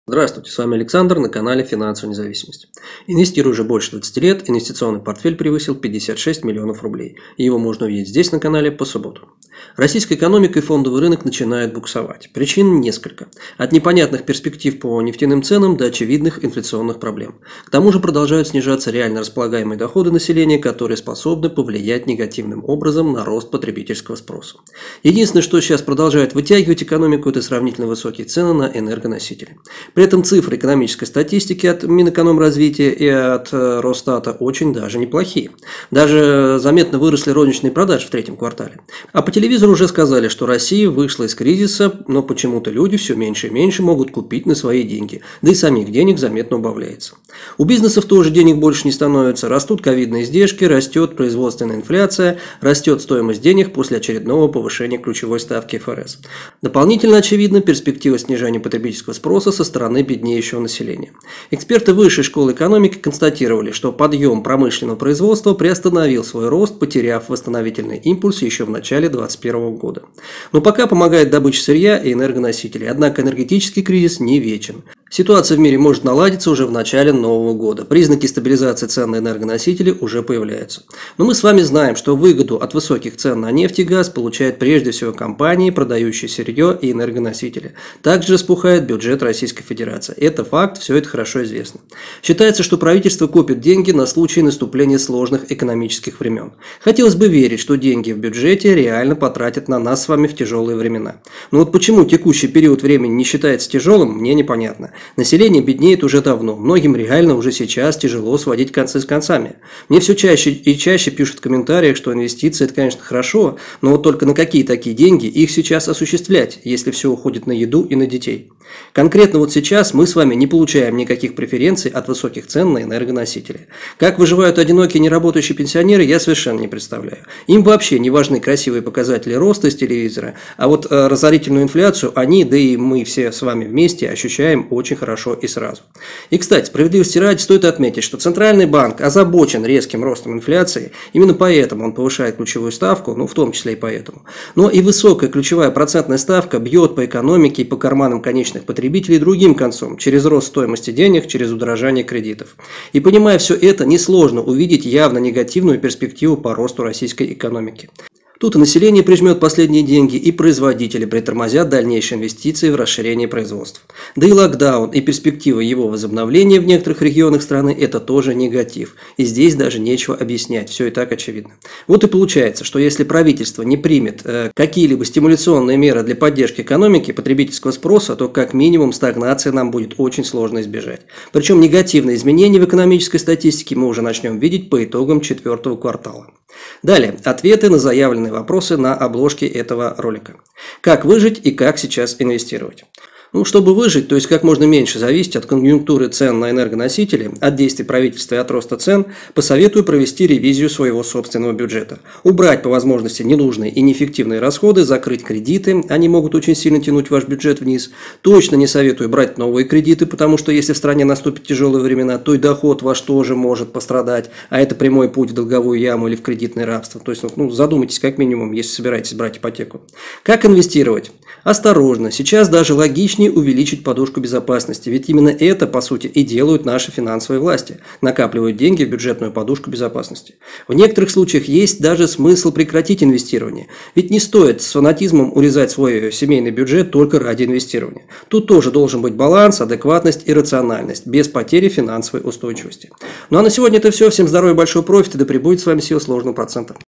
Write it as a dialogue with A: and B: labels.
A: Здравствуйте, с вами Александр на канале «Финансовая независимость». Инвестирую уже больше 20 лет, инвестиционный портфель превысил 56 миллионов рублей. И его можно увидеть здесь на канале по субботам. Российская экономика и фондовый рынок начинают буксовать. Причин несколько. От непонятных перспектив по нефтяным ценам до очевидных инфляционных проблем. К тому же продолжают снижаться реально располагаемые доходы населения, которые способны повлиять негативным образом на рост потребительского спроса. Единственное, что сейчас продолжает вытягивать экономику, это сравнительно высокие цены на энергоносители. При этом цифры экономической статистики от Минэкономразвития и от Росстата очень даже неплохие. Даже заметно выросли розничные продажи в третьем квартале. А по телевизору уже сказали, что Россия вышла из кризиса, но почему-то люди все меньше и меньше могут купить на свои деньги. Да и самих денег заметно убавляется. У бизнесов тоже денег больше не становится. Растут ковидные издержки, растет производственная инфляция, растет стоимость денег после очередного повышения ключевой ставки ФРС. Дополнительно очевидна перспектива снижения потребительского спроса со стороны беднеющего населения. Эксперты Высшей школы экономики констатировали, что подъем промышленного производства приостановил свой рост, потеряв восстановительный импульс еще в начале 2021 года. Но пока помогает добыча сырья и энергоносителей, однако энергетический кризис не вечен. Ситуация в мире может наладиться уже в начале нового года. Признаки стабилизации цен на энергоносители уже появляются. Но мы с вами знаем, что выгоду от высоких цен на нефть и газ получают прежде всего компании, продающие сырье и энергоносители. Также распухает бюджет Российской Федерации. Это факт, все это хорошо известно. Считается, что правительство копит деньги на случай наступления сложных экономических времен. Хотелось бы верить, что деньги в бюджете реально потратят на нас с вами в тяжелые времена. Но вот почему текущий период времени не считается тяжелым, мне непонятно. Население беднеет уже давно, многим реально уже сейчас тяжело сводить концы с концами. Мне все чаще и чаще пишут в комментариях, что инвестиции это, конечно, хорошо, но вот только на какие такие деньги их сейчас осуществлять, если все уходит на еду и на детей. Конкретно вот сейчас мы с вами не получаем никаких преференций от высоких цен на энергоносители. Как выживают одинокие неработающие пенсионеры, я совершенно не представляю. Им вообще не важны красивые показатели роста с телевизора, а вот разорительную инфляцию они, да и мы все с вами вместе ощущаем очень хорошо и сразу. И, кстати, справедливости ради стоит отметить, что Центральный банк озабочен резким ростом инфляции, именно поэтому он повышает ключевую ставку, в том числе и поэтому. Но и высокая ключевая процентная ставка бьет по экономике и по карманам конечных потребителей другим концом, через рост стоимости денег, через удорожание кредитов. И понимая все это, несложно увидеть явно негативную перспективу по росту российской экономики. Тут и население прижмет последние деньги, и производители притормозят дальнейшие инвестиции в расширение производства. Да и локдаун и перспектива его возобновления в некоторых регионах страны – это тоже негатив. И здесь даже нечего объяснять, все и так очевидно. Вот и получается, что если правительство не примет какие-либо стимуляционные меры для поддержки экономики и потребительского спроса, то как минимум стагнации нам будет очень сложно избежать. Причем негативные изменения в экономической статистике мы уже начнем видеть по итогам четвертого квартала. Далее, ответы на заявленные вопросы на обложке этого ролика. Как выжить и как сейчас инвестировать? Чтобы выжить, то есть как можно меньше зависеть от конъюнктуры цен на энергоносители, от действий правительства и от роста цен, посоветую провести ревизию своего собственного бюджета. Убрать по возможности ненужные и неэффективные расходы, закрыть кредиты, они могут очень сильно тянуть ваш бюджет вниз. Точно не советую брать новые кредиты, потому что если в стране наступят тяжелые времена, то и доход ваш тоже может пострадать, а это прямой путь в долговую яму или в кредитное рабство. То есть задумайтесь как минимум, если собираетесь брать ипотеку. Как инвестировать? Осторожно, сейчас даже логичнее увеличить подушку безопасности, ведь именно это, по сути, и делают наши финансовые власти, накапливают деньги в бюджетную подушку безопасности. В некоторых случаях есть даже смысл прекратить инвестирование, ведь не стоит с фанатизмом урезать свой семейный бюджет только ради инвестирования. Тут тоже должен быть баланс, адекватность и рациональность, без потери финансовой устойчивости. Ну а на сегодня это все. Всем здоровья, большого профита, да пребудет с вами сила сложного процента.